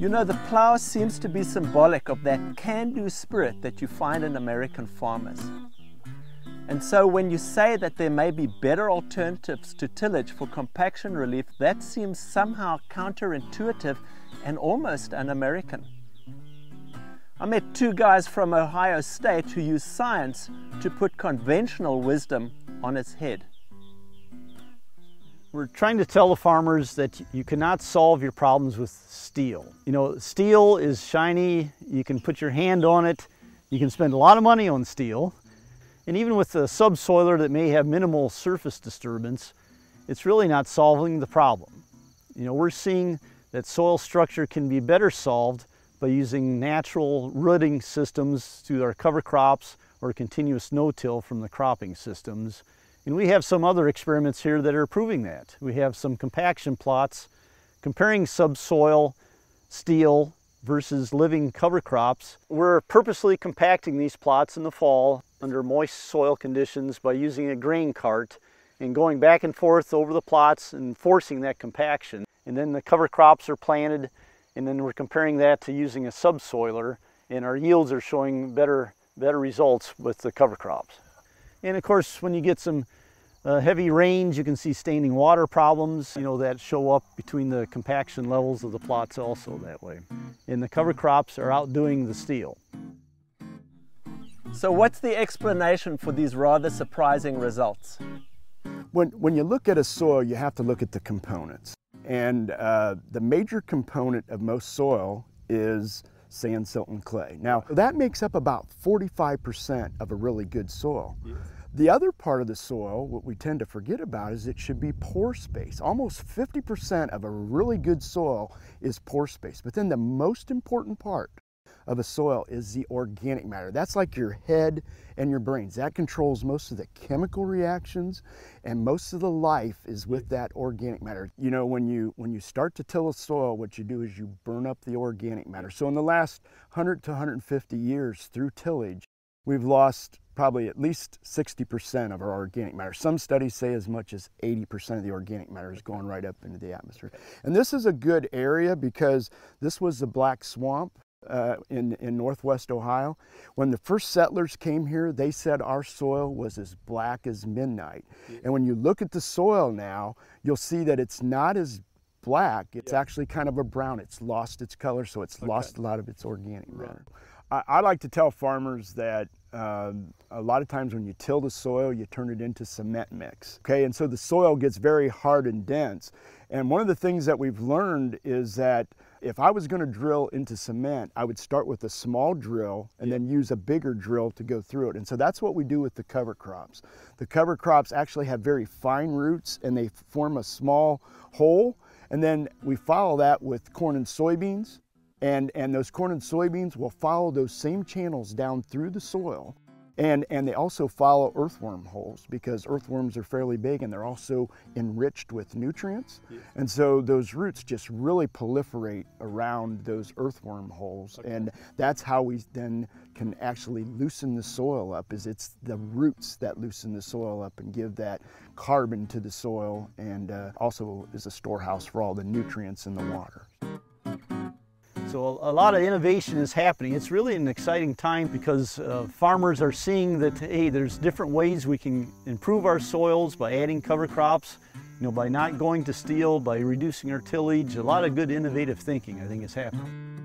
You know, the plow seems to be symbolic of that can-do spirit that you find in American farmers. And so when you say that there may be better alternatives to tillage for compaction relief, that seems somehow counterintuitive and almost un-American. I met two guys from Ohio State who use science to put conventional wisdom on its head. We're trying to tell the farmers that you cannot solve your problems with steel. You know, steel is shiny, you can put your hand on it, you can spend a lot of money on steel, and even with a subsoiler that may have minimal surface disturbance, it's really not solving the problem. You know, we're seeing that soil structure can be better solved by using natural rooting systems through our cover crops or continuous no-till from the cropping systems. And we have some other experiments here that are proving that. We have some compaction plots comparing subsoil steel versus living cover crops. We're purposely compacting these plots in the fall under moist soil conditions by using a grain cart and going back and forth over the plots and forcing that compaction. And then the cover crops are planted, and then we're comparing that to using a subsoiler, and our yields are showing better results with the cover crops. And of course, when you get some heavy rains, you can see standing water problems, you know, that show up between the compaction levels of the plots also that way. And the cover crops are outdoing the steel. So what's the explanation for these rather surprising results? When you look at a soil, you have to look at the components. And the major component of most soil is sand, silt, and clay. Now, that makes up about 45% of a really good soil. Yes. The other part of the soil, what we tend to forget about, is it should be pore space. Almost 50% of a really good soil is pore space. But then the most important part of a soil is the organic matter. That's like your head and your brains. That controls most of the chemical reactions, and most of the life is with that organic matter. You know, when you start to till a soil, what you do is you burn up the organic matter. So in the last 100 to 150 years through tillage, we've lost probably at least 60% of our organic matter. Some studies say as much as 80% of the organic matter is going right up into the atmosphere. And this is a good area because this was the Black Swamp in northwest Ohio. When the first settlers came here, they said our soil was as black as midnight. And when you look at the soil now, you'll see that it's not as black. It's actually kind of a brown. It's lost its color, so it's lost a lot of its organic matter. I like to tell farmers that a lot of times when you till the soil, you turn it into cement mix. Okay, and so the soil gets very hard and dense. And one of the things that we've learned is that if I was going to drill into cement, I would start with a small drill and then use a bigger drill to go through it. And so that's what we do with the cover crops. The cover crops actually have very fine roots, and they form a small hole. And then we follow that with corn and soybeans. And those corn and soybeans will follow those same channels down through the soil. And they also follow earthworm holes, because earthworms are fairly big and they're also enriched with nutrients. Yes. And so those roots just really proliferate around those earthworm holes. Okay. And that's how we then can actually loosen the soil up, is it's the roots that loosen the soil up and give that carbon to the soil, and also is a storehouse for all the nutrients in the water. So a lot of innovation is happening. It's really an exciting time because farmers are seeing that, hey, there's different ways we can improve our soils by adding cover crops, you know, by not going to steel, by reducing our tillage. A lot of good innovative thinking, I think, is happening.